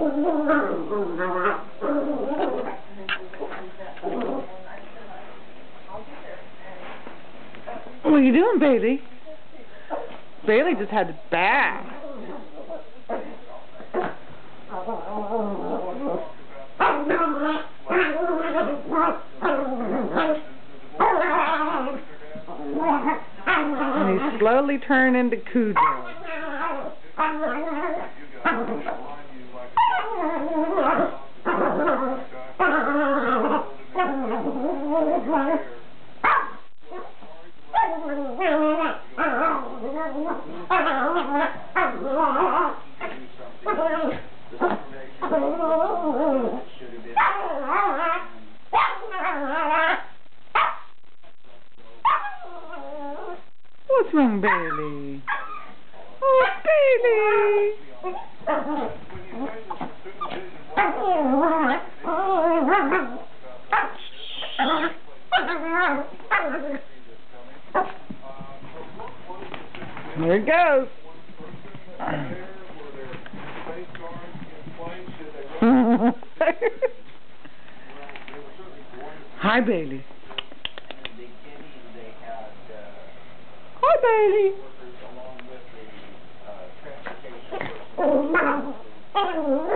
What are you doing, Bailey? Bailey just had a bath. And he's slowly turning into Cujo. What's wrong, Bailey? Oh, Bailey! There it goes. Hi, Bailey. Hi, Bailey.